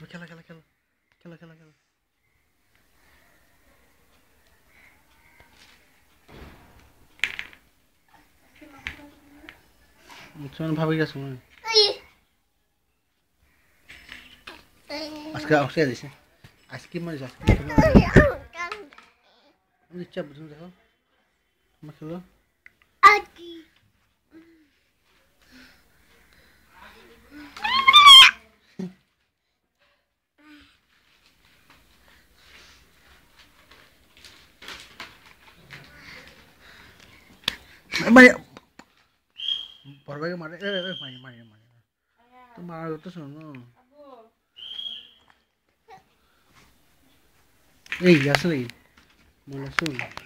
খেলা খেলা খেলা খেলা খেলা খেলা মুছমান ভাবি আছো মই আজকে আসে দিছে আইসক্রিম মানে আইসক্রিম আমি ইচ্ছা বুঝুন দেখো তোমার খেলো আকি মারি বড়ভাইকে মারে মারি মারি মারি তো মারা তো শোনো এই আসলে মনে শুন